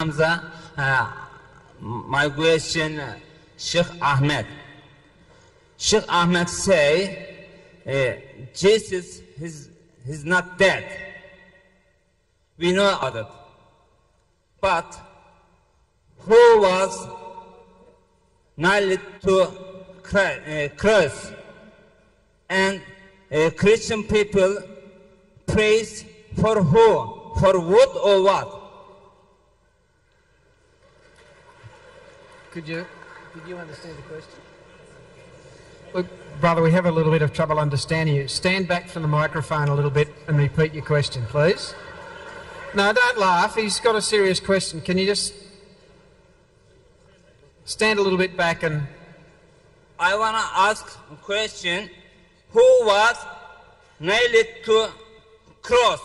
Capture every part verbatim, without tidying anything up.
Hamza. Uh, my question, uh, Sheikh Ahmed. Sheikh Ahmed say, uh, Jesus is he's not dead. We know about it. But who was nailed to cross? And uh, Christian people praise for who? For wood or what? Could you, could you understand the question? Look, brother, we have a little bit of trouble understanding you. Stand back from the microphone a little bit and repeat your question, please. No, don't laugh. He's got a serious question. Can you just stand a little bit back and... I want to ask a question. Who was nailed to cross?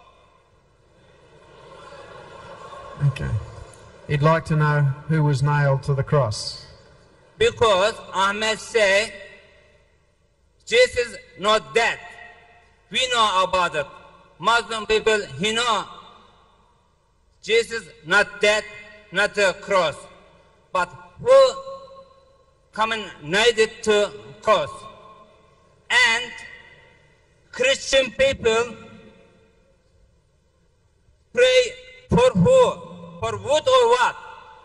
Okay. He'd like to know who was nailed to the cross. Because Ahmed say, Jesus not dead. We know about it. Muslim people, he know Jesus not dead, not a cross. But who come and nailed it to cross? And Christian people pray for who? For wood or what?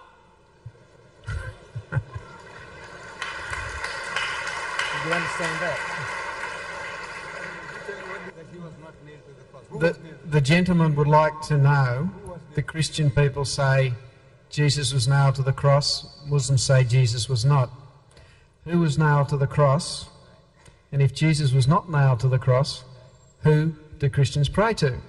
Do you understand that? The, the gentleman would like to know, the Christian people say Jesus was nailed to the cross, Muslims say Jesus was not. Who was nailed to the cross? And if Jesus was not nailed to the cross, who do Christians pray to?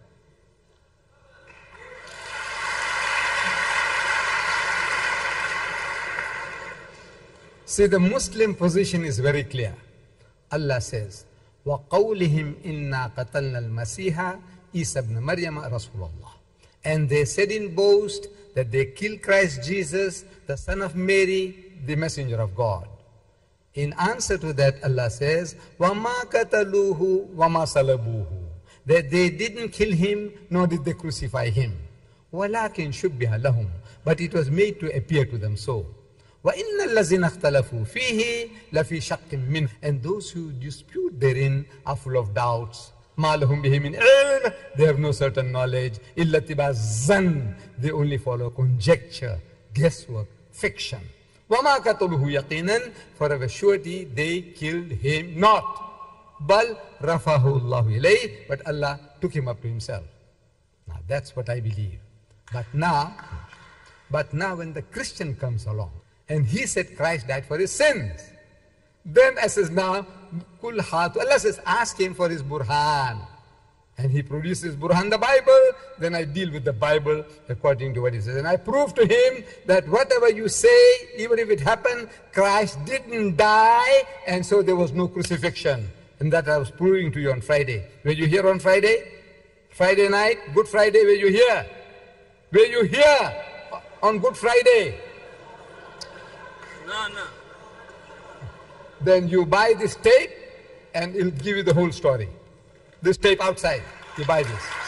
See, the Muslim position is very clear. Allah says, وَقَوْلِهِمْ إِنَّا قَتَلْنَا الْمَسِيحَ إِيسَى ابْنَ مَرْيَمَ رَسُولَ اللَّهِ. And they said in boast that they killed Christ Jesus, the son of Mary, the messenger of God. In answer to that, Allah says, وَمَا قَتَلُوهُ وَمَا صَلَبُوهُ. That they didn't kill him, nor did they crucify him. وَلَكِنْ شُبِّهَ لَهُمْ. But it was made to appear to them so. وَإِنَّ الَّذِينَ اخْتَلَفُوا فِيهِ لَفِي شَقٍّ مِّنْهُ. And those who dispute therein are full of doubts. مَا لَهُمْ بِهِ مِنْ عِلْمٍ. They have no certain knowledge. إِلَّا اتِّبَاعَ الظَّنِّ. They only follow conjecture, guesswork, fiction. وَمَا قَتَلُوهُ يَقِينًا. For of a surety they killed him not. بَلْ رَفَعَهُ اللَّهُ إِلَيْهِ. But Allah took him up to himself. Now that's what I believe. But now, but now when the Christian comes along, and he said Christ died for his sins, then I says now, Kul hatu. Allah says, ask him for his burhan. And he produces burhan, the Bible, then I deal with the Bible according to what he says. And I prove to him that whatever you say, even if it happened, Christ didn't die, and so there was no crucifixion. And that I was proving to you on Friday. Were you here on Friday? Friday night, Good Friday, were you here? Were you here on Good Friday? No, no. Then you buy this tape and it'll give you the whole story. This tape outside, you buy this.